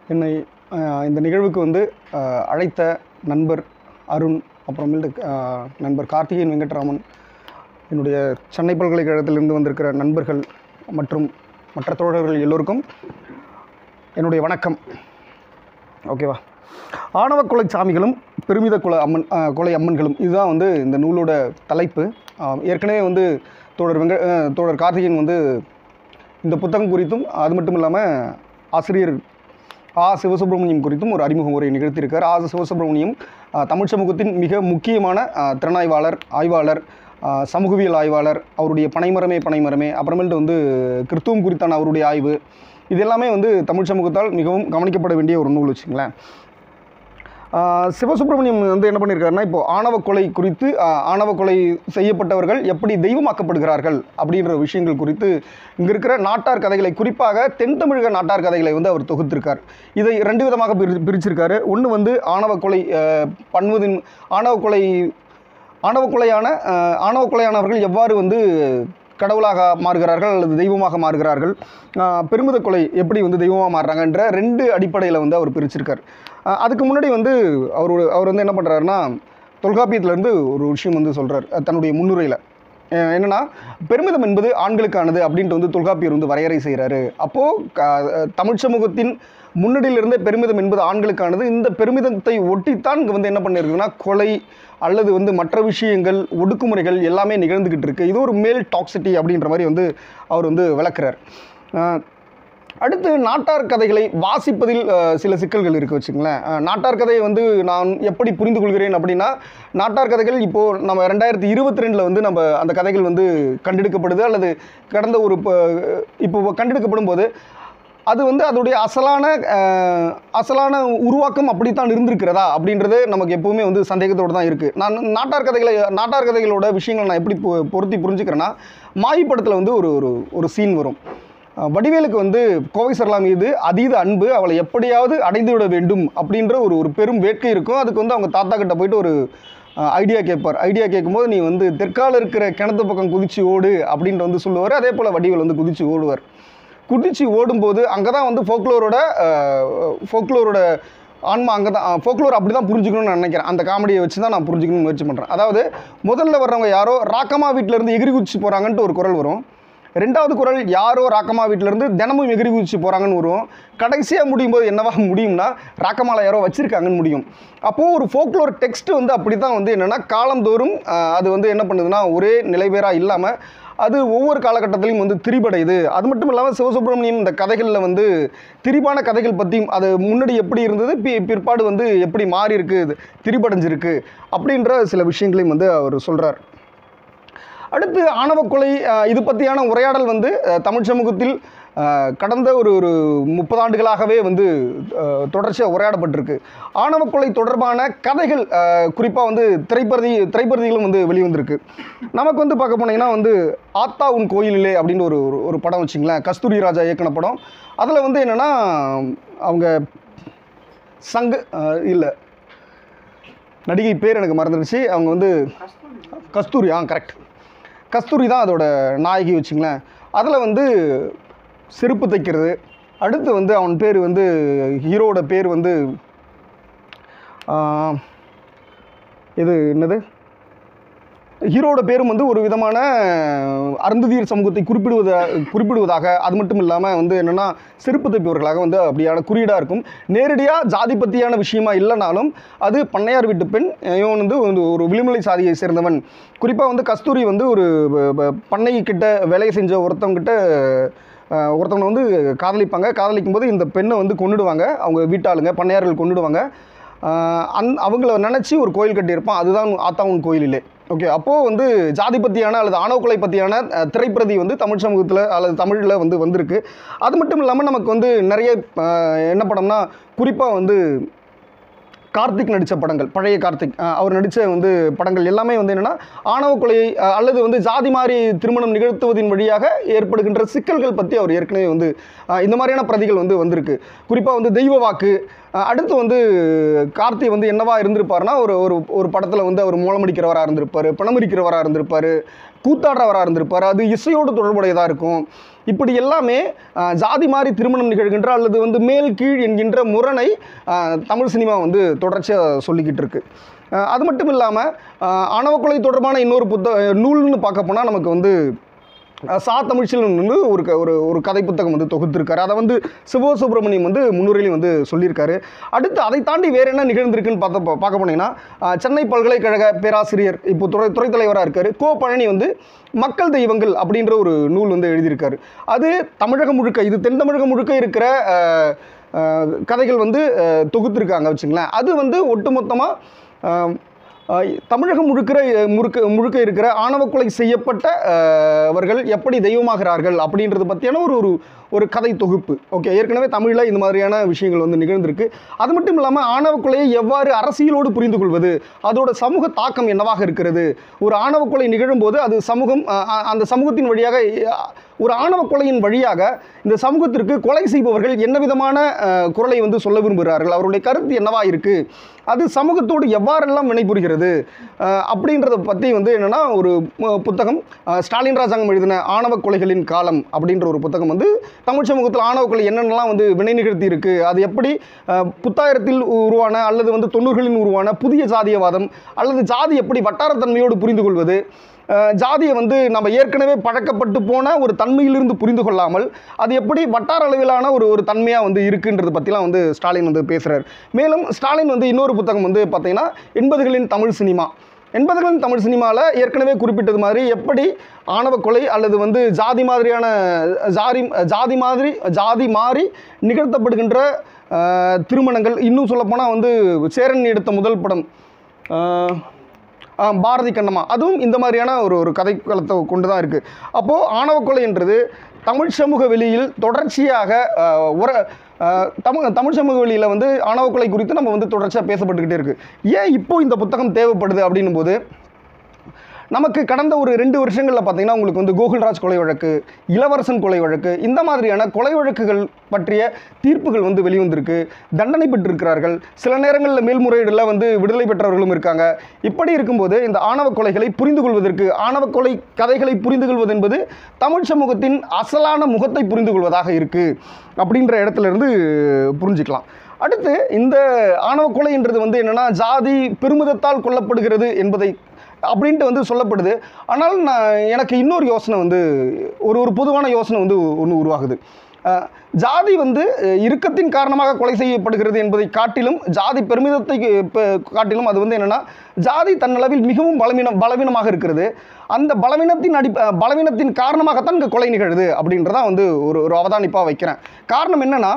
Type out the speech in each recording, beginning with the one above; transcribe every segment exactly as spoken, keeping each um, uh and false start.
என்னை இந்த நிகழ்வுக்கு வந்து அழைத்த நண்பர் அருண், அப்புறமேட்டு நண்பர் கார்த்திகேயன் வெங்கட்ராமன், என்னுடைய சென்னை பல்கலைக்கழகத்திலிருந்து வந்திருக்கிற நண்பர்கள் மற்றும் மற்ற தோழர்கள் எல்லோருக்கும் என்னுடைய வணக்கம். ஓகேவா? ஆணவ கொலை சாமிகளும் பெருமித கொலை அம்மன் கொலை அம்மன்களும், இதுதான் வந்து இந்த நூலோட தலைப்பு. ஏற்கனவே வந்து தோழர் வெங்க தோழர் கார்த்திகேயன் வந்து இந்த புத்தகம் குறித்தும் அது மட்டும் இல்லாமல் ஆசிரியர் ஆ சிவசுப்ரமணியம் குறித்தும் ஒரு அறிமுக உரை நிகழ்த்தியிருக்கார். ஆ சிவசுப்ரமணியம் தமிழ் சமூகத்தின் மிக முக்கியமான திறனாய்வாளர், ஆய்வாளர், சமூகவியல் ஆய்வாளர். அவருடைய பனைமரமே பனைமரமே அப்புறமேட்டு வந்து கிறித்துவம் குறித்தான அவருடைய ஆய்வு, இது எல்லாமே வந்து தமிழ் சமூகத்தால் மிகவும் கவனிக்கப்பட வேண்டிய ஒரு நூல் வச்சுங்களேன். சிவசுப்ரமணியம் வந்து என்ன பண்ணியிருக்காருன்னா, இப்போது ஆணவ கொலை குறித்து, ஆணவ கொலை செய்யப்பட்டவர்கள் எப்படி தெய்வமாக்கப்படுகிறார்கள் அப்படின்ற விஷயங்கள் குறித்து இங்கே இருக்கிற நாட்டார் கதைகளை, குறிப்பாக தென் தமிழக நாட்டார் கதைகளை வந்து அவர் தொகுத்திருக்கார். இதை ரெண்டு விதமாக பிரி பிரிச்சிருக்காரு. ஒன்று வந்து ஆணவ கொலை பண்ணுவதின் ஆணவ கொலை ஆணவ கொலையான ஆணவ கொலையானவர்கள் எவ்வாறு வந்து கடவுளாக மாறுகிறார்கள் அல்லது தெய்வமாக மாறுகிறார்கள், பெருமித கொலை எப்படி வந்து தெய்வமாக மாறுறாங்கன்ற ரெண்டு அடிப்படையில் வந்து அவர் பிரிச்சிருக்கார். அதுக்கு முன்னாடி வந்து அவர் அவர் வந்து என்ன பண்ணுறாருன்னா, தொல்காப்பியத்திலேருந்து ஒரு விஷயம் வந்து சொல்கிறார் தன்னுடைய முன்னுரையில். என்னென்னா, பெருமிதம் என்பது ஆண்களுக்கானது அப்படின்ட்டு வந்து தொல்காப்பியர் வந்து வரையறை செய்கிறாரு. அப்போது தமிழ் சமூகத்தின் முன்னணியிலிருந்தே பெருமிதம் என்பது ஆண்களுக்கானது. இந்த பெருமிதத்தை ஒட்டித்தான் இங்கே வந்து என்ன பண்ணியிருக்குன்னா, கொலை அல்லது வந்து மற்ற விஷயங்கள், ஒடுக்குமுறைகள் எல்லாமே நிகழ்ந்துக்கிட்டு இருக்குது. இது ஒரு மேல் டாக்ஸிட்டி அப்படின்ற மாதிரி வந்து அவர் வந்து விளக்குறார். அடுத்து நாட்டார் கதைகளை வாசிப்பதில் சில சிக்கல்கள் இருக்குது வச்சுங்களேன். நாட்டார் கதையை வந்து நான் எப்படி புரிந்து கொள்கிறேன் அப்படின்னா, நாட்டார் கதைகள் இப்போது நம்ம ரெண்டாயிரத்தி இருபத்தி ரெண்டில் வந்து நம்ம அந்த கதைகள் வந்து கண்டெடுக்கப்படுது, அல்லது கடந்த ஒரு இப்போ கண்டெடுக்கப்படும் போது அது வந்து அதோடைய அசலான அசலான உருவாக்கம் அப்படித்தான் இருந்திருக்கிறதா அப்படின்றது நமக்கு எப்போவுமே வந்து சந்தேகத்தோடு தான் இருக்குது. நான் நாட்டார் கதைகளை நாட்டார் கதைகளோட விஷயங்களை நான் எப்படி பொருத்தி புரிஞ்சுக்கிறேன்னா, மாயி படத்தில் வந்து ஒரு ஒரு ஒரு சீன் வரும். வடிவேலுக்கு வந்து கோவை சரளா மீது அதீத அன்பு, அவளை எப்படியாவது அடைந்து விட வேண்டும் அப்படின்ற ஒரு ஒரு பெரும் வேட்கை இருக்கும். அதுக்கு வந்து அவங்க தாத்தா கிட்ட போயிட்டு ஒரு ஐடியா கேட்பார். ஐடியா கேட்கும்போது, நீ வந்து தெற்கால இருக்கிற கிணத்து பக்கம் குதிச்சு ஓடு அப்படின்ட்டு வந்து சொல்லுவார். அதே போல் வடிவேல் வந்து குதிச்சு ஓடுவார். குதிச்சு ஓடும்போது அங்கே தான் வந்து ஃபோக்லோரோட ஃபோக்லோரோட ஆன்மா அங்கே தான் ஃபோக்லோர் அப்படி தான் புரிஞ்சுக்கணும்னு நான் நினைக்கிறேன். அந்த காமெடியை வச்சு தான் நான் புரிஞ்சுக்கணும்னு முயற்சி பண்ணுறேன். அதாவது முதல்ல வர்றவங்க யாரோ ராக்கம்மா வீட்டிலேருந்து எகிரி குதிச்சு போகிறாங்கன்ட்டு ஒரு குரல் வரும். ரெண்டாவது குரல் யாரோ ராக்கம்மா வீட்டிலேருந்து தினமும் எகிரி குதிச்சு போகிறாங்கன்னு வரும். கடைசியாக முடியும் போது என்னவா முடியும்னா, ராக்கம்மாவில் யாரோ வச்சுருக்காங்கன்னு முடியும். அப்போது ஒரு ஃபோக்லோர் டெக்ஸ்ட் வந்து அப்படி தான் வந்து என்னென்னா, காலந்தோறும் அது வந்து என்ன பண்ணுதுன்னா, ஒரே நிலைவேறாக இல்லாமல் அது ஒவ்வொரு காலகட்டத்திலையும் வந்து திரிபடையுது. அது மட்டும் இல்லாமல் சிவசுப்ரமணியம் இந்த கதைகளில் வந்து திரிபான கதைகள் பற்றியும், அது முன்னாடி எப்படி இருந்தது, பி பிற்பாடு வந்து எப்படி மாறி இருக்குது, திரிபடைஞ்சிருக்கு அப்படின்ற சில விஷயங்களையும் வந்து அவர் சொல்கிறார். அடுத்து ஆணவ கொலை, இது பற்றியான உரையாடல் வந்து தமிழ் சமூகத்தில் கடந்த ஒரு ஒரு முப்பது ஆண்டுகளாகவே வந்து தொடர்ச்சியாக உரையாடப்பட்டிருக்கு. ஆணவ கொலை தொடர்பான கதைகள் குறிப்பாக வந்து திரைப்பதி திரைப்பதிகளும் வந்து வெளிவந்திருக்கு. நமக்கு வந்து பார்க்க போனீங்கன்னா வந்து ஆத்தா உன் கோயிலிலே அப்படின்னு ஒரு ஒரு படம் வச்சிங்களேன், கஸ்தூரி ராஜா இயக்குன படம். அதில் வந்து என்னென்னா, அவங்க சங்கு இல்லை நடிகை பேர் எனக்கு மறந்துடுச்சு, அவங்க வந்து கஸ்தூரி, ஆ கரெக்ட், கஸ்தூரி தான் அதோட நாயகி வச்சுங்களேன். அதில் வந்து செருப்பு தைக்கிறது, அடுத்து வந்து அவன் பேர் வந்து ஹீரோட பேர் வந்து இது என்னது ஹீரோட பேரும் வந்து ஒரு விதமான அருந்ததியர் சமூகத்தை குறிப்பிடுவதா குறிப்பிடுவதாக அது மட்டும் இல்லாமல் வந்து என்னென்னா, செருப்பு தைப்பவர்களாக வந்து அப்படியான குறியீடாக இருக்கும். நேரடியாக ஜாதி பற்றியான விஷயமா இல்லைனாலும் அது பண்ணையார் வீட்டு பெண், இவன் வந்து ஒரு விளிமலை சாதியை சேர்ந்தவன். குறிப்பாக வந்து கஸ்தூரி வந்து ஒரு பண்ணை கிட்ட வேலையை செஞ்ச ஒருத்தவங்கிட்ட ஒருத்தவனை வந்து காதலிப்பாங்க. காதலிக்கும் போது இந்த பெண்ணை வந்து கொண்டுடுவாங்க, அவங்க வீட்டாளுங்க பண்ணையார்கள் கொண்டுடுவாங்க. அந் அவங்கள நினச்சி ஒரு கோயில் கட்டியிருப்பான், அதுதான் ஆத்தாவுன் கோயிலிலே. ஓகே, அப்போது வந்து ஜாதி பற்றியான அல்லது ஆணவ கொலை பற்றியான திரைப்பிரதி வந்து தமிழ் சமூகத்தில் அல்லது தமிழில் வந்து வந்திருக்கு. அது மட்டும் இல்லாமல் நமக்கு வந்து நிறைய என்ன படம்னா, குறிப்பாக வந்து கார்த்திக் நடித்த படங்கள், பழைய கார்த்திக் அவர் நடித்த வந்து படங்கள் எல்லாமே வந்து என்னென்னா, ஆணவ கொலையை அல்லது வந்து ஜாதி மாறி திருமணம் நிகழ்த்துவதின் வழியாக ஏற்படுகின்ற சிக்கல்கள் பற்றி அவர் ஏற்கனவே வந்து இந்த மாதிரியான பிரதிகள் வந்து வந்திருக்கு. குறிப்பாக வந்து தெய்வ வாக்கு, அடுத்து வந்து கார்த்தி வந்து என்னவா இருந்திருப்பார்னா, ஒரு ஒரு ஒரு படத்தில் வந்து அவர் மூலமடிக்கிறவராக இருந்திருப்பார், பணமடிக்கிறவராக இருந்திருப்பார், கூத்தாடுறவராக இருந்திருப்பார், அது இசையோடு தொடர்புடையதாக இருக்கும். இப்படி எல்லாமே ஜாதி மாறி திருமணம் நிகழ்கின்ற அல்லது வந்து மேல் கீழ் என்கின்ற முரணை தமிழ் சினிமா வந்து தொடர்ச்சியாக சொல்லிக்கிட்டு இருக்கு. அது மட்டும் இல்லாமல் ஆணவ கொலை தொடர்பான இன்னொரு புத்த நூல்னு பார்க்க போனால் நமக்கு வந்து சா தமிழ்ச்செல்வன் வந்து ஒரு ஒரு ஒரு கதை புத்தகம் வந்து தொகுத்திருக்காரு. அதை வந்து சிவசுப்ரமணியம் வந்து முன்னுரையிலையும் வந்து சொல்லியிருக்காரு. அடுத்து அதை தாண்டி வேறு என்ன நிகழ்ந்திருக்குன்னு பார்த்த பார்க்க போனீங்கன்னா சென்னை பல்கலைக்கழக பேராசிரியர் இப்போ துறை துறை தலைவராக இருக்கார் கோ பழனி வந்து மக்கள் தெய்வங்கள் அப்படின்ற ஒரு நூல் வந்து எழுதியிருக்காரு. அது தமிழகம் முழுக்க, இது தென் தமிழகம் முழுக்க இருக்கிற கதைகள் வந்து தொகுத்திருக்காங்க வச்சுங்களேன். அது வந்து ஒட்டுமொத்தமாக தமிழகம் முழுக்கிற முழுக்க முழுக்க இருக்கிற ஆணவ கொலை செய்யப்பட்டவர்கள் எப்படி தெய்வமாகிறார்கள் அப்படின்றது பற்றியான ஒரு ஒரு ஒரு கதை தொகுப்பு. ஓகே, ஏற்கனவே தமிழில் இந்த மாதிரியான விஷயங்கள் வந்து நிகழ்ந்திருக்கு. அது மட்டும் இல்லாமல் ஆணவ கொலையை எவ்வாறு அரசியலோடு புரிந்து கொள்வது, அதோட சமூக தாக்கம் என்னவாக இருக்கிறது, ஒரு ஆணவ கொலை நிகழும்போது அது சமூகம் அந்த சமூகத்தின் வழியாக ஒரு ஆணவ கொலையின் வழியாக இந்த சமூகத்திற்கு கொலை செய்பவர்கள் என்ன விதமான குரலை வந்து சொல்ல விரும்புகிறார்கள், அவருடைய கருத்து என்னவா இருக்குது, அது சமூகத்தோடு எவ்வாறெல்லாம் வினைபுரிகிறது அப்படின்றத பற்றி வந்து என்னென்னா ஒரு புத்தகம் ஸ்டாலின் ராஜாங்கம் எழுதின ஆணவ கொலைகளின் காலம் அப்படின்ற ஒரு புத்தகம் வந்து தமிழ் சமூகத்தில் ஆணவ கொலை என்னென்னலாம் வந்து வினை நிகழ்த்தி இருக்குது, அது எப்படி புத்தாயிரத்தில் உருவான அல்லது வந்து தொண்ணூறுகளில் உருவான புதிய ஜாதியவாதம் அல்லது ஜாதி எப்படி வட்டாரத்தன்மையோடு புரிந்து கொள்வது, ஜாதியை வந்து நம்ம ஏற்கனவே பழக்கப்பட்டு போன ஒரு தன்மையிலிருந்து புரிந்து கொள்ளாமல் அது எப்படி வட்டார அளவிலான ஒரு ஒரு தன்மையாக வந்து இருக்குன்றது பற்றிலாம் வந்து ஸ்டாலின் வந்து பேசுகிறார். மேலும் ஸ்டாலின் வந்து இன்னொரு புத்தகம் வந்து பார்த்திங்கன்னா எண்பதுகளின் தமிழ் சினிமா, எண்பதுகளின் தமிழ் சினிமாவில் ஏற்கனவே குறிப்பிட்டது மாதிரி எப்படி ஆணவ கொலை அல்லது வந்து ஜாதி மாதிரியான ஜாதி ஜாதி மாதிரி ஜாதி மாறி நிகழ்த்தப்படுகின்ற திருமணங்கள், இன்னும் சொல்லப்போனால் வந்து சேரன் எடுத்த முதல் படம் பாரதி கண்ணம்மா, அதுவும் இந்த மாதிரியான ஒரு ஒரு கதைக்களத்தை கொண்டு தான் இருக்குது. அப்போது ஆணவ கொலைன்றது தமிழ் சமூக வெளியில் தொடர்ச்சியாக ஒரு தமிழ் தமிழ் சமூக வெளியில் வந்து ஆணவ கொலை குறித்து நம்ம வந்து தொடர்ச்சியாக பேசப்பட்டுக்கிட்டே இருக்குது. ஏன் இப்போ இந்த புத்தகம் தேவைப்படுது அப்படின்னும் போது நமக்கு கடந்த ஒரு ரெண்டு வருஷங்களில் பார்த்தீங்கன்னா உங்களுக்கு வந்து கோகுல்ராஜ் கொலை வழக்கு, இளவரசன் கொலை வழக்கு, இந்த மாதிரியான கொலை வழக்குகள் பற்றிய தீர்ப்புகள் வந்து வெளிவந்திருக்கு, தண்டனை பெற்றிருக்கிறார்கள். சில நேரங்களில் மேல்முறையீடில் வந்து விடுதலை பெற்றவர்களும் இருக்காங்க. இப்படி இருக்கும்போது இந்த ஆணவ கொலைகளை புரிந்து கொள்வதற்கு, ஆணவ கொலை கதைகளை புரிந்து கொள்வது என்பது தமிழ் சமூகத்தின் அசலான முகத்தை புரிந்து கொள்வதாக இருக்குது அப்படின்ற இடத்துல இருந்து புரிஞ்சுக்கலாம். அடுத்து இந்த ஆணவ கொலைன்றது வந்து என்னென்னா ஜாதி பெருமிதத்தால் கொல்லப்படுகிறது என்பதை அப்படின்ட்டு வந்து சொல்லப்படுது. ஆனால் நான் எனக்கு இன்னொரு யோசனை வந்து ஒரு ஒரு பொதுவான யோசனை வந்து ஒன்று உருவாகுது. ஜாதி வந்து இறுக்கத்தின் காரணமாக கொலை செய்யப்படுகிறது என்பதை காட்டிலும், ஜாதி பெருமிதத்தை காட்டிலும் அது வந்து என்னென்னா ஜாதி தன்னளவில் மிகவும் பலவீனம் பலவீனமாக இருக்கிறது. அந்த பலவீனத்தின் அடி பலவீனத்தின் காரணமாகத்தான் இங்கே கொலை நிகழுது அப்படின்றதான் வந்து ஒரு ஒரு அவதானிப்பாக வைக்கிறேன். காரணம் என்னென்னா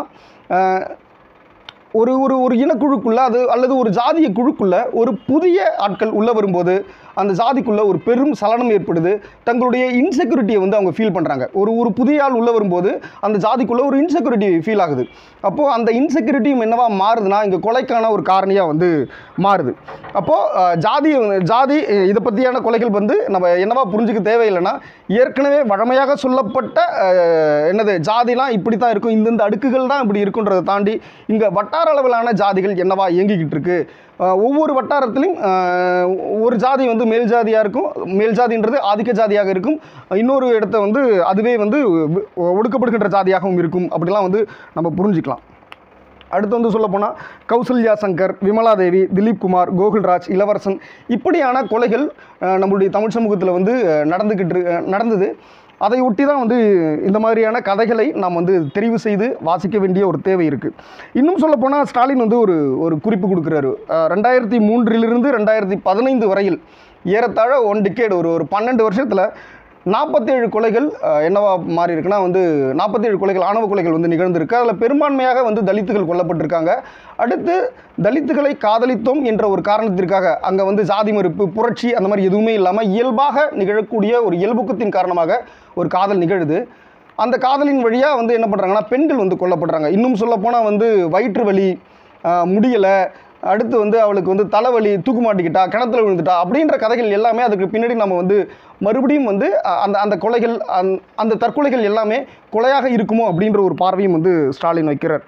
ஒரு ஒரு ஒரு இனக்குழுக்குள்ளே அது அல்லது ஒரு ஜாதிய குழுக்குள்ளே ஒரு புதிய ஆட்கள் உள்ளே வரும்போது அந்த ஜாதிக்குள்ளே ஒரு பெரும் சலனம் ஏற்படுது. தங்களுடைய இன்செக்யூரிட்டியை வந்து அவங்க ஃபீல் பண்ணுறாங்க. ஒரு ஒரு புதிய ஆள் உள்ளே வரும்போது அந்த ஜாதிக்குள்ளே ஒரு இன்செக்யூரிட்டி ஃபீல் ஆகுது. அப்போது அந்த இன்செக்யூரிட்டியும் என்னவா மாறுதுன்னா இங்கே கொலைக்கான ஒரு காரணியாக வந்து மாறுது. அப்போது ஜாதி ஜாதி இதை பற்றியான கொலைகள் வந்து நம்ம என்னவா புரிஞ்சுக்க தேவையில்லைன்னா, ஏற்கனவே வழமையாக சொல்லப்பட்ட என்னது ஜாதிலாம் இப்படி தான் இருக்கும், இந்தந்த அடுக்குகள் தான் இப்படி இருக்குன்றதை தாண்டி இங்கே வட்டார அளவிலான ஜாதிகள் என்னவா இயங்கிக்கிட்டு இருக்கு. ஒவ்வொரு வட்டாரத்திலும் ஒரு ஜாதி வந்து மேல் ஜாதியாக இருக்கும், மேல் ஜாதின்றது ஆதிக்க ஜாதியாக இருக்கும், இன்னொரு இடத்த வந்து அதுவே வந்து ஒடுக்கப்படுகின்ற ஜாதியாகவும் இருக்கும். அப்படிலாம் வந்து நம்ம புரிஞ்சுக்கலாம். அடுத்து வந்து சொல்லப்போனால் கௌசல்யா சங்கர், விமலா தேவி, திலீப் குமார், கோகுல்ராஜ், இளவரசன் இப்படியான கொலைகள் நம்மளுடைய தமிழ் சமூகத்தில் வந்து நடந்துக்கிட்டு நடந்தது. அதை ஒட்டி தான் வந்து இந்த மாதிரியான கதைகளை நாம் வந்து தெரிவு செய்து வாசிக்க வேண்டிய ஒரு தேவை இருக்குது. இன்னும் சொல்லப்போனால் ஸ்டாலின் வந்து ஒரு ஒரு குறிப்பு கொடுக்குறாரு. ரெண்டாயிரத்தி மூன்றிலிருந்து ரெண்டாயிரத்தி பதினைந்து வரையில் ஏறத்தாழ ஒன் டிகேட் ஒரு ஒரு பன்னெண்டு வருஷத்தில் நாற்பத்தேழு கொலைகள் என்னவா மாறி இருக்குன்னா வந்து நாற்பத்தேழு கொலைகள் ஆணவ கொலைகள் வந்து நிகழ்ந்திருக்கு. அதில் பெரும்பான்மையாக வந்து தலித்துகள் கொல்லப்பட்டிருக்காங்க. அடுத்து தலித்துகளை காதலித்தோம் என்ற ஒரு காரணத்திற்காக அங்கே வந்து ஜாதி மறுப்பு, புரட்சி அந்த மாதிரி எதுவுமே இல்லாமல் இயல்பாக நிகழக்கூடிய ஒரு இயல்புக்கத்தின் காரணமாக ஒரு காதல் நிகழுது. அந்த காதலின் வழியாக வந்து என்ன பண்ணுறாங்கன்னா பெண்கள் வந்து கொல்லப்படுறாங்க. இன்னும் சொல்லப்போனால் வந்து வயிற்று வலி, முடியலை, அடுத்து வந்து அவளுக்கு வந்து தலைவலி, தூக்கு மாட்டிக்கிட்டா, கிணத்துல விழுந்துட்டா அப்படின்ற கதைகள் எல்லாமே அதுக்கு பின்னாடி நம்ம வந்து மறுபடியும் வந்து அந்த அந்த கொலைகள் அந் அந்த தற்கொலைகள் எல்லாமே கொலையாக இருக்குமோ அப்படின்ற ஒரு பார்வையும் வந்து ஸ்டாலின் வைக்கிறார்.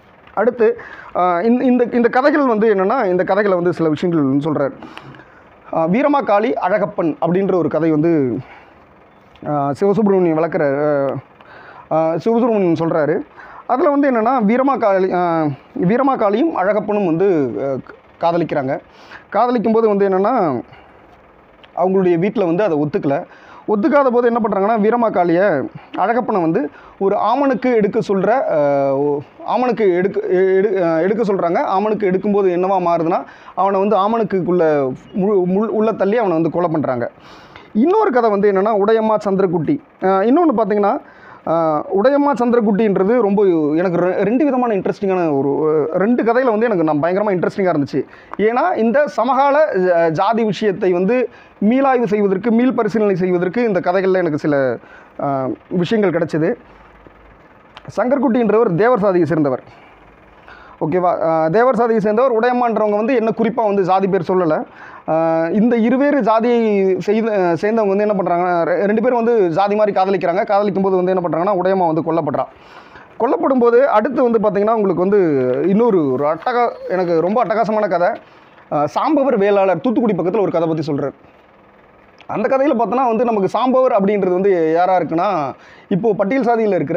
அடுத்து இந்த இந்த இந்த கதைகள் வந்து என்னென்னா இந்த கதைகளை வந்து சில விஷயங்கள் சொல்கிறார். வீரமாக்காளி அழகப்பன் அப்படின்ற ஒரு கதை வந்து சிவசுப்ரமணியன் விளக்குற சிவசுப்ரமணியன் சொல்கிறாரு. அதில் வந்து என்னென்னா வீரமாக்காளி வீரமாக்காளியும் அழகப்பனும் வந்து காதலிக்கிறாங்க. காதலிக்கும்போது வந்து என்னென்னா அவங்களுடைய வீட்டில் வந்து அதை ஒத்துக்கலை. ஒத்துக்காத போது என்ன பண்ணுறாங்கன்னா வீரமாக்காளியை அழகப்பனை வந்து ஒரு ஆமனுக்கு எடுக்க சொல்கிற ஆமனுக்கு எடுக்க எடு எடுக்க சொல்கிறாங்க. ஆமனுக்கு எடுக்கும்போது என்னவா மாறுதுன்னா அவனை வந்து ஆமனுக்குள்ளே முழு முள் உள்ள தள்ளி அவனை வந்து கொலை பண்ணுறாங்க. இன்னொரு கதை வந்து என்னென்னா உடையம்மா சந்திரகுட்டி. இன்னொன்று பார்த்திங்கன்னா உடையம்மா சந்திரகுட்டின்றது ரொம்ப எனக்கு ரெண்டு விதமான இன்ட்ரெஸ்டிங்கான ஒரு ரெண்டு கதையில் வந்து எனக்கு நான் பயங்கரமாக இன்ட்ரெஸ்டிங்காக இருந்துச்சு. ஏன்னா இந்த சமகால ஜாதி விஷயத்தை வந்து மீளாய்வு செய்வதற்கு மீள் பரிசீலனை செய்வதற்கு இந்த கதைகளில் எனக்கு சில விஷயங்கள் கிடைச்சிது. சங்கர்குட்டின்றவர் தேவர் சாதியை சேர்ந்தவர். ஓகேவா? தேவர் சாதியை சேர்ந்தவர். உடையம்மான்றவங்க வந்து என்ன குறிப்பாக வந்து ஜாதி பேர் சொல்லலை. இந்த இருவேறு ஜாதியை செய்த சேர்ந்தவங்க வந்து என்ன பண்ணுறாங்கன்னா ரெண்டு பேரும் வந்து ஜாதி மாதிரி காதலிக்கிறாங்க. காதலிக்கும் போது வந்து என்ன பண்ணுறாங்கன்னா உடையம்மா வந்து கொல்லப்படுறான். கொல்லப்படும் போது அடுத்து வந்து பார்த்திங்கன்னா உங்களுக்கு வந்து இன்னொரு ஒரு அட்டகா எனக்கு ரொம்ப அட்டகாசமான கதை. சாம்பவர் வேளாளர் தூத்துக்குடி பக்கத்தில் ஒரு கதை பற்றி சொல்கிறார். அந்த கதையில் பார்த்தோன்னா வந்து நமக்கு சாம்பவர் அப்படின்றது வந்து யாராக இருக்குன்னா இப்போது பட்டியல் சாதியில் இருக்கிற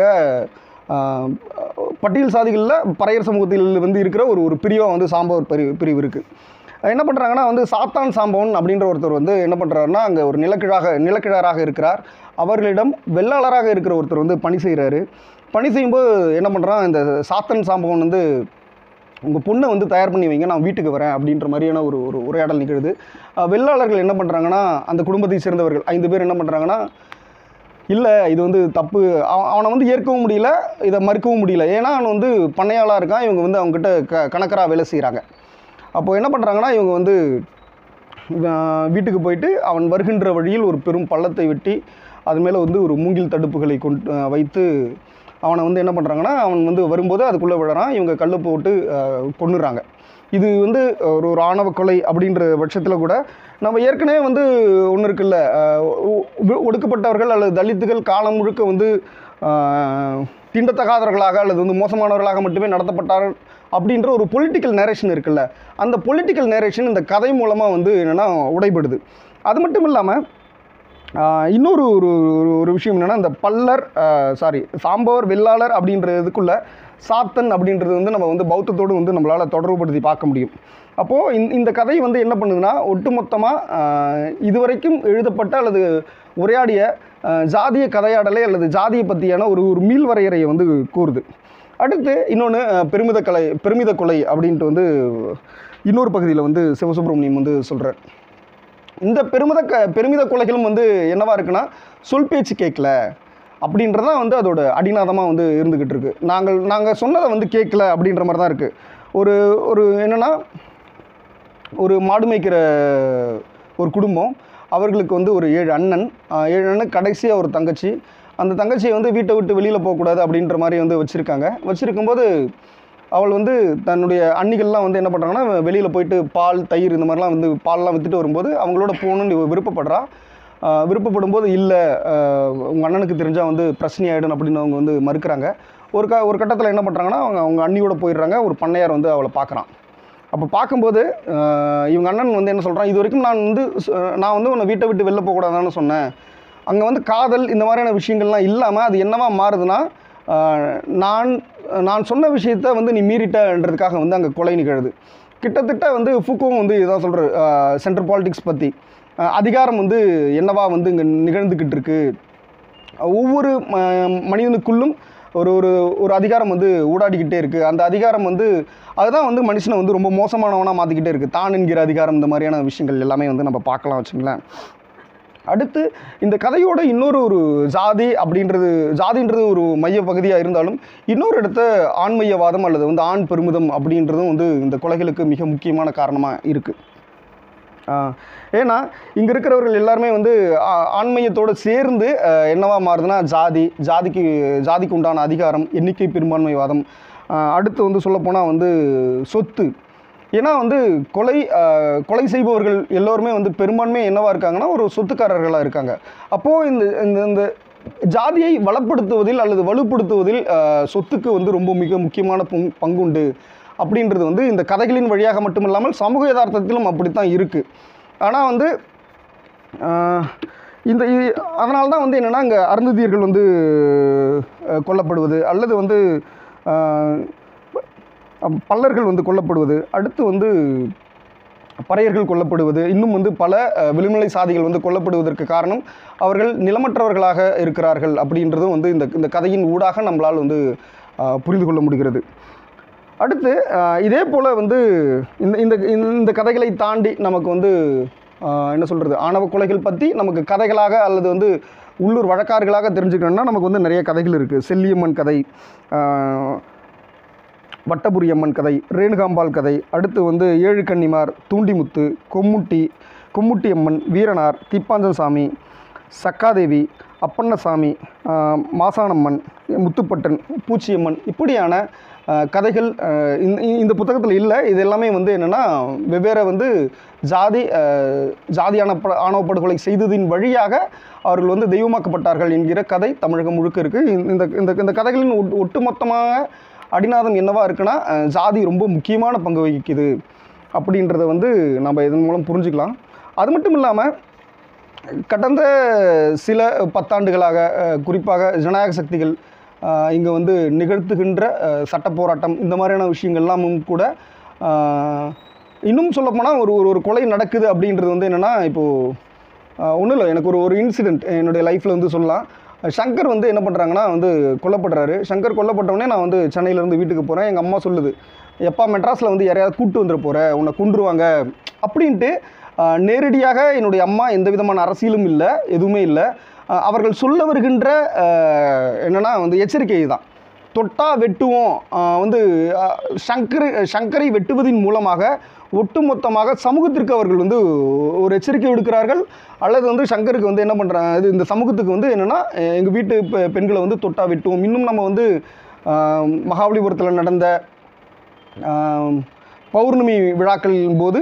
பட்டியல் சாதிகளில் பறையர் சமூகத்தில் வந்து இருக்கிற ஒரு ஒரு பிரிவாக வந்து சாம்பவர் பிரிவு பிரிவு இருக்குது. என்ன பண்ணுறாங்கன்னா வந்து சாத்தான் சாம்பவன் அப்படின்ற ஒருத்தர் வந்து என்ன பண்ணுறாருன்னா அங்கே ஒரு நிலக்கிழாக நிலக்கிழாராக இருக்கிறார். அவர்களிடம் வெள்ளாளராக இருக்கிற ஒருத்தர் வந்து பணி செய்கிறாரு. பணி செய்யும்போது என்ன பண்ணுறான் இந்த சாத்தன் சாம்பவன் வந்து உங்கள் பொண்ணை வந்து தயார் பண்ணி வைங்க, நான் வீட்டுக்கு வரேன் அப்படின்ற மாதிரியான ஒரு ஒரு உரையாடல் நிகழுது. வெள்ளாளர்கள் என்ன பண்ணுறாங்கன்னா அந்த குடும்பத்தை சேர்ந்தவர்கள் ஐந்து பேர் என்ன பண்ணுறாங்கன்னா இல்லை இது வந்து தப்பு, அவனை வந்து ஏற்கவும் முடியல, இதை மறுக்கவும் முடியல. ஏன்னா அவன் வந்து பண்ணையாளாக இருக்கான், இவங்க வந்து அவங்ககிட்ட க கணக்கராக வேலை செய்கிறாங்க. அப்போது என்ன பண்ணுறாங்கன்னா இவங்க வந்து வீட்டுக்கு போயிட்டு அவன் வருகின்ற வழியில் ஒரு பெரும் பள்ளத்தை வெட்டி அது மேலே வந்து ஒரு மூங்கில் தடுப்புகளை கொண்டு வைத்து அவனை வந்து என்ன பண்ணுறாங்கன்னா அவன் வந்து வரும்போது அதுக்குள்ளே விழறான். இவங்க கல் போட்டு கொன்னுறாங்க. இது வந்து ஒரு ஒரு ஆணவ கொலை அப்படின்ற பட்சத்தில் கூட நம்ம ஏற்கனவே வந்து ஒன்று இருக்குல்ல, ஒடுக்கப்பட்டவர்கள் அல்லது தலித்துகள் காலம் முழுக்க வந்து தீண்டத்தகாதவர்களாக அல்லது வந்து மோசமானவர்களாக மட்டுமே நடத்தப்பட்டார்கள் அப்படின்ற ஒரு பொலிட்டிக்கல் நேரேஷன் இருக்குல்ல, அந்த பொலிட்டிக்கல் நேரேஷன் இந்த கதை மூலமாக வந்து என்னென்னா உடைபடுது. அது மட்டும் இல்லாமல் இன்னொரு ஒரு ஒரு விஷயம் என்னென்னா இந்த பல்லர் சாரி சாம்பவர் வெள்ளாளர் அப்படின்றதுக்குள்ள சாத்தன் அப்படின்றது வந்து நம்ம வந்து பௌத்தத்தோடு வந்து நம்மளால் தொடர்புபடுத்தி பார்க்க முடியும். அப்போது இந்த இந்த கதை வந்து என்ன பண்ணுதுன்னா ஒட்டுமொத்தமாக இதுவரைக்கும் எழுதப்பட்ட அல்லது உரையாடிய ஜாதிய கதையாடலை அல்லது ஜாதியை பற்றியான ஒரு ஒரு மீள் வரையறையை வந்து கூறுது. அடுத்து இன்னொன்று பெருமித கலை பெருமித கொலை அப்படின்ட்டு வந்து இன்னொரு பகுதியில் வந்து சிவசுப்ரமணியம் வந்து சொல்கிறார். இந்த பெருமித க பெருமித கொலைகளும் வந்து என்னவா இருக்குன்னா சொல் பேச்சு கேட்கல அப்படின்றதான் வந்து அதோட அடிநாதமாக வந்து இருந்துக்கிட்டு இருக்குது. நாங்கள் நாங்கள் சொன்னதை வந்து கேட்கல அப்படின்ற மாதிரி தான் இருக்குது. ஒரு ஒரு என்னென்னா ஒரு மாடு மேய்க்கிற ஒரு குடும்பம், அவர்களுக்கு வந்து ஒரு ஏழு அண்ணன் ஏழு அண்ணன் கடைசியாக ஒரு தங்கச்சி. அந்த தங்கச்சியை வந்து வீட்டை விட்டு வெளியில் போகக்கூடாது அப்படின்ற மாதிரி வந்து வச்சுருக்காங்க. வச்சுருக்கும்போது அவள் வந்து தன்னுடைய அன்னிகள்லாம் வந்து என்ன பண்ணுறாங்கன்னா வெளியில் போயிட்டு பால் தயிர் இந்த மாதிரிலாம் வந்து பால்லாம் விற்றுட்டு வரும்போது அவங்களோட போகணுன்னு விருப்பப்படுறா. விருப்பப்படும் போது இல்லை உங்கள் அண்ணனுக்கு தெரிஞ்சால் வந்து பிரச்சனை ஆகிடும் அப்படின்னு அவங்க வந்து மறுக்கிறாங்க. ஒரு க ஒரு கட்டத்தில் என்ன பண்ணுறாங்கன்னா அவங்க அவங்க அண்ணியோட போயிடுறாங்க. ஒரு பண்ணையார் வந்து அவளை பார்க்குறான். அப்போ பார்க்கும்போது இவங்க அண்ணன் வந்து என்ன சொல்கிறான், இது வரைக்கும் நான் வந்து நான் வந்து உன்னை வீட்டை விட்டு வெளில போகக்கூடாதான்னு சொன்னேன். அங்கே வந்து காதல் இந்த மாதிரியான விஷயங்கள்லாம் இல்லாமல் அது என்னவா மாறுதுன்னா நான் நான் சொன்ன விஷயத்த வந்து நீ மீறிட்டன்றதுக்காக வந்து அங்கே கொலை நிகழுது. கிட்டத்தட்ட வந்து ஃபுக்கோவும் வந்து இதான் சொல்கிறார் சென்ட்ரல் பாலிடிக்ஸ் பற்றி. அதிகாரம் வந்து என்னவா வந்து இங்கே நிகழ்ந்துக்கிட்டு இருக்கு, ஒவ்வொரு மனிதனுக்குள்ளும் ஒரு ஒரு ஒரு அதிகாரம் வந்து ஊடாடிக்கிட்டே இருக்குது. அந்த அதிகாரம் வந்து அதுதான் வந்து மனுஷனை வந்து ரொம்ப மோசமானவனாக மாற்றிக்கிட்டே இருக்குது. தான் என்கிற அதிகாரம் இந்த மாதிரியான விஷயங்கள் எல்லாமே வந்து நம்ம பார்க்கலாம் வச்சுங்களேன். அடுத்து இந்த கதையோட இன்னொரு ஒரு ஜாதி அப்படின்றது ஜாதின்றது ஒரு மைய பகுதியாக இருந்தாலும் இன்னொரு இடத்த ஆண்மையவாதம் அல்லது வந்து ஆண் பெருமிதம் அப்படின்றதும் வந்து இந்த கொலைகளுக்கு மிக முக்கியமான காரணமாக இருக்குது. ஏன்னா இங்கே இருக்கிறவர்கள் எல்லாருமே வந்து ஆண்மையத்தோடு சேர்ந்து என்னவா மாறுதுன்னா ஜாதி ஜாதிக்கு ஜாதிக்கு உண்டான அதிகாரம், எண்ணிக்கை பெரும்பான்மைவாதம், அடுத்து வந்து சொல்லப்போனால் வந்து சொத்து. ஏன்னா வந்து கொலை கொலை செய்பவர்கள் எல்லோருமே வந்து பெரும்பான்மை என்னவாக இருக்காங்கன்னா ஒரு சொத்துக்காரர்களாக இருக்காங்க. அப்போது இந்த இந்த இந்த ஜாதியை வளப்படுத்துவதில் அல்லது வலுப்படுத்துவதில் சொத்துக்கு வந்து ரொம்ப மிக முக்கியமான பங் பங்குண்டு அப்படின்றது வந்து இந்த கதைகளின் வழியாக மட்டுமில்லாமல் சமூக யதார்த்தத்திலும் அப்படித்தான் இருக்குது. ஆனால் வந்து இந்த அதனால தான் வந்து என்னென்னா இங்கே அருந்ததியர்கள் வந்து கொல்லப்படுவது, அல்லது வந்து பல்லர்கள் வந்து கொல்லப்படுவது, அடுத்து வந்து பறையர்கள் கொல்லப்படுவது, இன்னும் வந்து பல விளிமலை சாதிகள் வந்து கொல்லப்படுவதற்கு காரணம் அவர்கள் நிலமற்றவர்களாக இருக்கிறார்கள் அப்படின்றதும் வந்து இந்த இந்த கதையின் ஊடாக நம்மளால் வந்து புரிந்து கொள்ள முடிகிறது. அடுத்து இதே போல் வந்து இந்த இந்த இந்த கதைகளை தாண்டி நமக்கு வந்து என்ன சொல்கிறது, ஆணவ கொலைகள் பற்றி நமக்கு கதைகளாக அல்லது வந்து உள்ளூர் வழக்காறுகளாக தெரிஞ்சுக்கணும்னா நமக்கு வந்து நிறைய கதைகள் இருக்குது. செல்லியம்மன் கதை, வட்டபுரி அம்மன் கதை, ரேணுகாம்பாள் கதை, அடுத்து வந்து ஏழு கன்னிமார், தூண்டிமுத்து, கொம்முட்டி, கொம்முட்டி அம்மன், வீரனார், தீப்பாஞ்சசாமி, சக்காதேவி, அப்பண்ணசாமி, மாசாணம்மன், முத்துப்பட்டன், பூச்சியம்மன், இப்படியான கதைகள் இந்த புத்தகத்தில் இல்லை. இது எல்லாமே வந்து என்னென்னா வெவ்வேறு வந்து ஜாதி ஜாதியான ஆணவ படுகொலை செய்ததின் வழியாக அவர்கள் வந்து தெய்வமாக்கப்பட்டார்கள் என்கிற கதை தமிழகம் முழுக்க இருக்குது. இந்த இந்த இந்த கதைகளின் ஒட்டுமொத்தமாக அடிநாதம் என்னவா இருக்குன்னா, ஜாதி ரொம்ப முக்கியமான பங்கு வகிக்குது அப்படின்றத வந்து நம்ம இதன் மூலம் புரிஞ்சுக்கலாம். அது மட்டும் இல்லாமல் கடந்த சில பத்தாண்டுகளாக குறிப்பாக ஜனநாயக சக்திகள் இங்கே வந்து நிகழ்த்துகின்ற சட்ட போராட்டம் இந்த மாதிரியான விஷயங்கள்லாமும் கூட இன்னும் சொல்லப்போனால் ஒரு ஒரு கொலை நடக்குது அப்படின்றது வந்து என்னென்னா, இப்போது ஒன்றும் இல்லை, எனக்கு ஒரு ஒரு இன்சிடெண்ட் என்னுடைய லைஃப்பில் வந்து சொல்லலாம். சங்கர் வந்து என்ன பண்ணுறாங்கன்னா வந்து கொல்லப்படுறாரு. சங்கர் கொல்லப்பட்டவொடனே நான் வந்து சென்னையிலேருந்து வீட்டுக்கு போகிறேன். எங்கள் அம்மா சொல்லுது, எப்பா மெட்ராஸில் வந்து யாரையாவது கூப்பிட்டு வந்துட போகிற, உன்னை கொண்டுருவாங்க அப்படின்ட்டு. நேரடியாக என்னுடைய அம்மா எந்த விதமான அரசியலும் இல்லை, எதுவுமே இல்லை. அவர்கள் சொல்ல வருகின்ற என்னென்னா வந்து எச்சரிக்கை தான், தொட்டா வெட்டுவோம், வந்து சங்கர் சங்கரை வெட்டுவதின் மூலமாக ஒட்டுமொத்தமாக சமூகத்திற்கு அவர்கள் வந்து ஒரு எச்சரிக்கை விடுக்கிறார்கள். அல்லது வந்து சங்கருக்கு வந்து என்ன பண்ணுறாங்க, இது இந்த சமூகத்துக்கு வந்து என்னென்னா எங்கள் வீட்டு பெண்களை வந்து தொட்டா வெட்டுவோம். இன்னும் நம்ம வந்து மகாபலிபுரத்தில் நடந்த பௌர்ணமி விழாக்களின் போது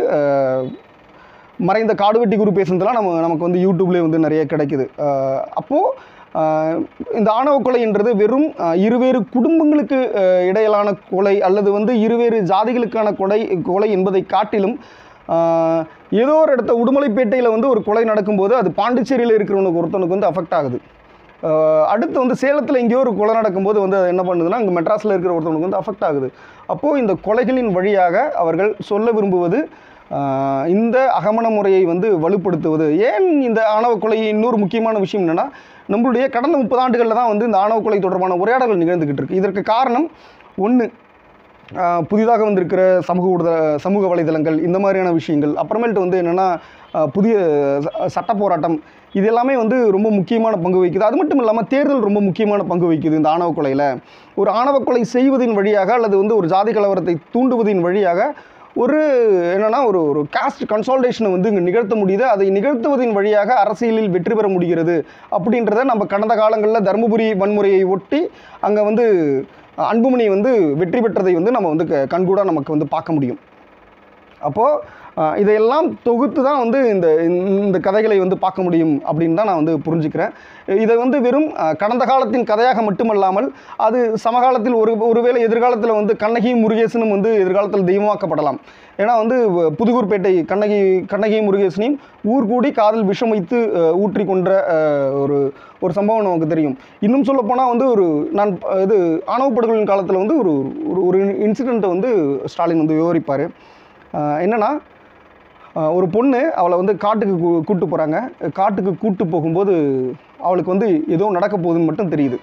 மறைந்த காடுவெட்டி குரு பேசுனதெல்லாம் நம்ம நமக்கு வந்து யூடியூப்லேயே வந்து நிறைய கிடைக்குது. அப்போது இந்த ஆணவ கொலைன்றது வெறும் இருவேறு குடும்பங்களுக்கு இடையிலான கொலை அல்லது வந்து இருவேறு ஜாதிகளுக்கான கொலை கொலை என்பதை காட்டிலும் ஏதோ ஒரு இடத்த உடுமலைப்பேட்டையில் வந்து ஒரு கொலை நடக்கும்போது அது பாண்டிச்சேரியில் இருக்கிறவனுக்கு ஒருத்தனுக்கு வந்து அஃபெக்ட் ஆகுது. அடுத்து வந்து சேலத்தில் எங்கேயோ ஒரு கொலை நடக்கும்போது வந்து அது என்ன பண்ணுதுன்னா அங்கே மெட்ராஸில் இருக்கிற ஒருத்தவனுக்கு வந்து அஃபெக்ட் ஆகுது. அப்போது இந்த கொலைகளின் வழியாக அவர்கள் சொல்ல விரும்புவது இந்த அகமண முறையை வந்து வலுப்படுத்துவது. ஏன் இந்த ஆணவ கொலை இன்னொரு முக்கியமான விஷயம் என்னென்னா, நம்மளுடைய கடந்த முப்பது ஆண்டுகளில் தான் வந்து இந்த ஆணவ கொலை தொடர்பான உரையாடல்கள் நிகழ்ந்துக்கிட்டு இருக்குது. இதற்கு காரணம் ஒன்று, புதிதாக வந்திருக்கிற சமூக ஊடக சமூக வலைதளங்கள், இந்த மாதிரியான விஷயங்கள். அப்புறமேல்ட்டு வந்து என்னென்னா புதிய சட்ட போராட்டம், இது எல்லாமே வந்து ரொம்ப முக்கியமான பங்கு வகிக்குது. அது மட்டும் இல்லாமல் தேர்தல் ரொம்ப முக்கியமான பங்கு வகிக்குது இந்த ஆணவ கொலையில். ஒரு ஆணவ கொலை செய்வதின் வழியாக அல்லது வந்து ஒரு ஜாதி கலவரத்தை தூண்டுவதின் வழியாக ஒரு என்னென்னா ஒரு ஒரு காஸ்ட் கன்சால்டேஷனை வந்து இங்கே நிகழ்த்த முடியுது. அதை நிகழ்த்துவதின் வழியாக அரசியலில் வெற்றி பெற முடிகிறது அப்படின்றத நம்ம கடந்த காலங்களில் தருமபுரி வன்முறையை ஒட்டி அங்கே வந்து அன்புமணி வந்து வெற்றி பெற்றதை வந்து நம்ம வந்து கண்கூடாக நமக்கு வந்து பார்க்க முடியும். அப்போது இதையெல்லாம் தொகுத்து தான் வந்து இந்த இந்த கதைகளை வந்து பார்க்க முடியும் அப்படின்னு தான் நான் வந்து புரிஞ்சுக்கிறேன். இதை வந்து வெறும் கடந்த காலத்தின் கதையாக மட்டுமல்லாமல் அது சமகாலத்தில் ஒரு ஒருவேளை எதிர்காலத்தில் வந்து கண்ணகியும் முருகேசனும் வந்து எதிர்காலத்தில் தெய்வமாக்கப்படலாம். ஏன்னா வந்து புதுகூர்பேட்டை கண்ணகி கண்ணகியும் முருகேசனையும் ஊர் கூடி காதல் விஷம் வைத்து ஊற்றி கொன்ற ஒரு ஒரு சம்பவம் நமக்கு தெரியும். இன்னும் சொல்லப்போனால் வந்து ஒரு நான் இது ஆணவ படுகொலையின் காலத்தில் வந்து ஒரு ஒரு இன்சிடெண்ட்டை வந்து ஸ்டாலின் வந்து விவரிப்பார். என்னென்னா, ஒரு பொண்ணு அவளை வந்து காட்டுக்கு கூப்பிட்டு போகிறாங்க. காட்டுக்கு கூப்பிட்டு போகும்போது அவளுக்கு வந்து ஏதோ நடக்க போகுதுன்னு மட்டும் தெரியுது.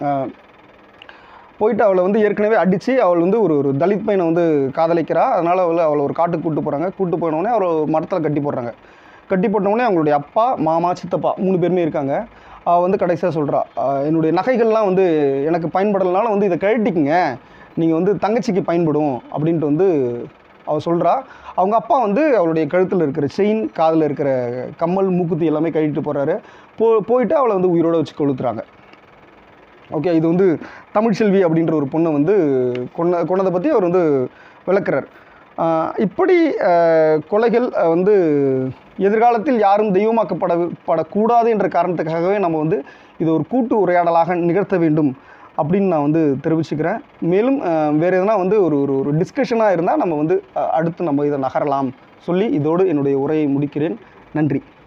போயிட்டு அவளை வந்து ஏற்கனவே அடித்து அவள் வந்து ஒரு ஒரு தலித் பையனை வந்து காதலிக்கிறா. அதனால் அவளை அவளை ஒரு காட்டுக்கு கூப்பிட்டு போகிறாங்க. கூப்பிட்டு போனோடனே அவளை மரத்தில் கட்டி போடுறாங்க. கட்டி போட்டோடனே அவங்களுடைய அப்பா, மாமா, சித்தப்பா மூணு பேருமே இருக்காங்க. அவள் வந்து கடைசியாக சொல்கிறா, என்னுடைய நகைகள்லாம் வந்து எனக்கு பயன்படலைனால வந்து இதை கழட்டிக்குங்க, நீங்கள் வந்து தங்கச்சிக்கு பயன்படும் அப்படின்ட்டு வந்து அவள் சொல்கிறா. அவங்க அப்பா வந்து அவளுடைய கழுத்தில் இருக்கிற செயின், காதில் இருக்கிற கம்மல், மூக்குத்தி எல்லாமே கழிட்டு போகிறாரு. போ போயிட்டு அவளை வந்து உயிரோடு வச்சு கொளுத்துறாங்க. ஓகே, இது வந்து தமிழ்செல்வி அப்படின்ற ஒரு பொண்ணை வந்து கொன்ன கொன்னதை பற்றி அவர் வந்து விளக்குறார். இப்படி கொலைகள் வந்து எதிர்காலத்தில் யாரும் தெய்வமாக்கப்பட படக்கூடாது என்ற காரணத்துக்காகவே நம்ம வந்து இது ஒரு கூட்டு உரையாடலாக நிகழ்த்த வேண்டும் அப்படின்னு நான் வந்து தெரிவிச்சுக்கிறேன். மேலும் வேறு எதனா வந்து ஒரு ஒரு ஒரு டிஸ்கஷனாக இருந்தால் நம்ம வந்து அடுத்து நம்ம இதை நகரலாம் சொல்லி இதோடு என்னுடைய உரையை முடிக்கிறேன். நன்றி.